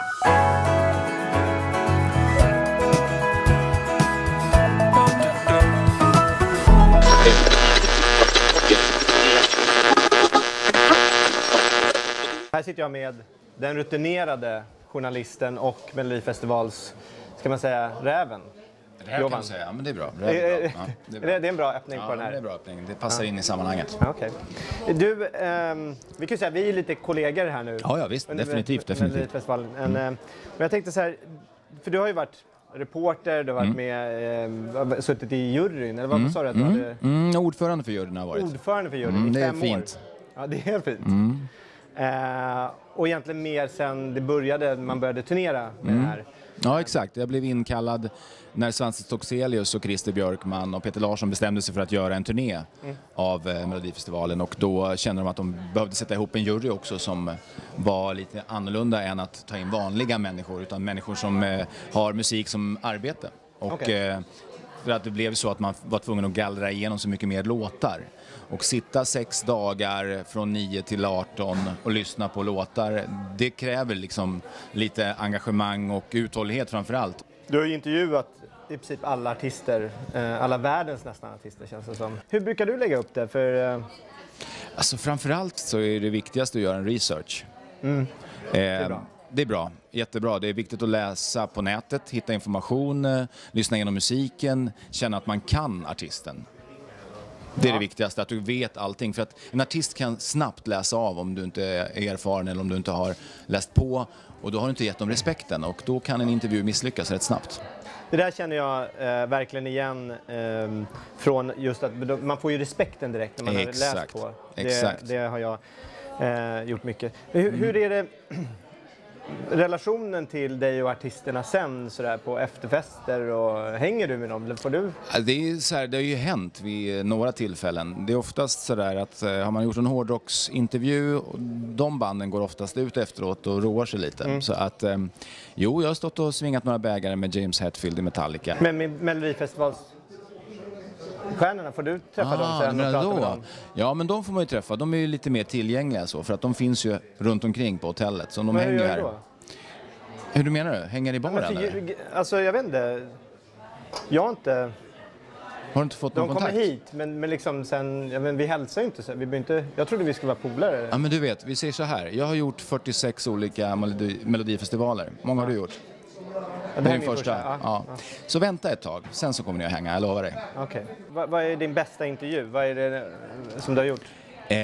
Här sitter jag med den rutinerade journalisten och Melodifestivals, ska man säga, räven. Det här kan man säga, men det är bra. Det är en bra öppning på den här. Det är en bra öppning. Det passar in i sammanhanget. Okej. Du, vi kan säga vi är lite kollegor här nu. Ja, visst. Definitivt. Men jag tänkte så här, för du har ju varit reporter, du har varit med, suttit i juryn, eller vad sa du att du hade? Ordförande för juryn har varit. Ordförande för juryn i 5 år. Det är fint. Ja, det är fint. Och egentligen mer sen det började, man började turnera med det här. Ja, exakt. Jag blev inkallad när Svante Stockselius och Christer Björkman och Peter Larsson bestämde sig för att göra en turné av Melodifestivalen. Och då kände de att de behövde sätta ihop en jury också som var lite annorlunda än att ta in vanliga människor, utan människor som har musik som arbete. Och för att det blev så att man var tvungen att gallra igenom så mycket mer låtar. Och sitta 6 dagar från 9 till 18 och lyssna på låtar, det kräver liksom lite engagemang och uthållighet framför allt. Du har ju intervjuat i princip alla artister, alla världens nästan artister känns det som. Hur brukar du lägga upp det? För, Alltså framförallt så är det viktigaste att göra en research. Det är bra. Det är bra, jättebra. Det är viktigt att läsa på nätet, hitta information, lyssna igenom musiken, känna att man kan artisten. Det är det viktigaste, att du vet allting. För att en artist kan snabbt läsa av om du inte är erfaren eller om du inte har läst på. Och då har du inte gett dem respekten och då kan en intervju misslyckas rätt snabbt. Det där känner jag verkligen igen från just att man får ju respekten direkt när man har läst på. Det har jag gjort mycket. Hur är det relationen till dig och artisterna sen sådär på efterfester, och hänger du med dem? Får du? Det är så här, det har ju hänt vid några tillfällen. Det är oftast så där att har man gjort en hårdrocksintervju, de banden går oftast ut efteråt och roar sig lite. Så att jag har stått och svingat några bägare med James Hetfield i Metallica. Men med Melodifestivals stjärnorna, får du träffa dem sen och prata med dem? Ja, men de får man ju träffa. De är ju lite mer tillgängliga så, för att de finns ju runt omkring på hotellet. Så de hänger ju här. Då? Hur du menar du? Hänger i baren? Alltså jag vet inte. Jag har inte... Har du inte fått någon kontakt? De kommer hit, men liksom sen, vi hälsar ju inte så. Jag trodde vi skulle vara polare. Ja, men du vet, vi säger så här. Jag har gjort 46 olika melodifestivaler. Många har du gjort? Det är din första. Ja. Så vänta ett tag, sen så kommer ni att hänga, jag lovar dig. Okej. Vad är din bästa intervju? Vad är det som du har gjort?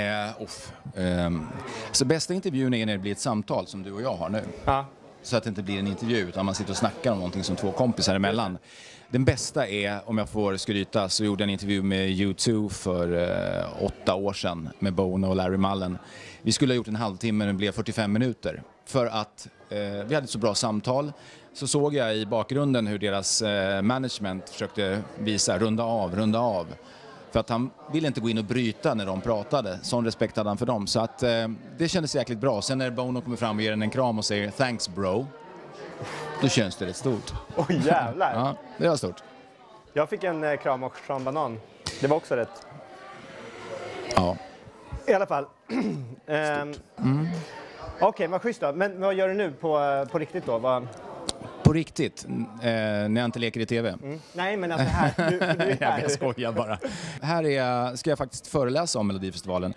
Så bästa intervjun är när det blir ett samtal som du och jag har nu. Ja. Så att det inte blir en intervju utan man sitter och snackar om någonting som 2 kompisar emellan. Den bästa är, om jag får skryta, så gjorde jag en intervju med U2 för 8 år sedan med Bono och Larry Mullen. Vi skulle ha gjort en halvtimme men det blev 45 minuter. För att vi hade ett så bra samtal. Så såg jag i bakgrunden hur deras management försökte visa runda av. För att han ville inte gå in och bryta när de pratade. Sån respekt hade han för dem. Så att det kändes jäkligt bra. Sen när Bono kommer fram och ger en kram och säger "Thanks bro", då känns det rätt stort. Oj jävlar! Ja, det var stort. Jag fick en kram och banan. Det var också rätt. Ja. I alla fall. Okej, vad schysst då. Men vad gör du nu på riktigt då? På riktigt? När jag inte leker i tv? Nej, men alltså här. Du är här. Jag skojar bara. Här ska jag faktiskt föreläsa om Melodifestivalen.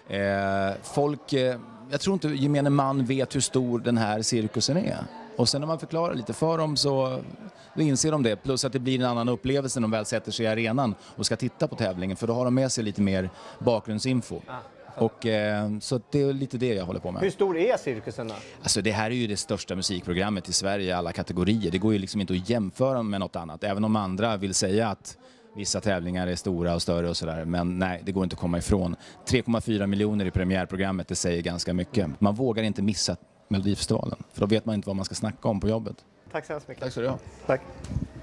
Jag tror inte gemene man vet hur stor den här cirkusen är. Och sen när man förklarar lite för dem så då inser de det. Plus att det blir en annan upplevelse när de väl sätter sig i arenan och ska titta på tävlingen. För då har de med sig lite mer bakgrundsinfo. Och så det är lite det jag håller på med. Hur stor är cirkusen då? Alltså det här är ju det största musikprogrammet i Sverige i alla kategorier. Det går ju liksom inte att jämföra med något annat. Även om andra vill säga att vissa tävlingar är stora och större och sådär. Men nej, det går inte att komma ifrån. 3,4 miljoner i premiärprogrammet, det säger ganska mycket. Man vågar inte missa Melodifestivalen. För då vet man inte vad man ska snacka om på jobbet. Tack så hemskt mycket. Tack så du ha. Tack.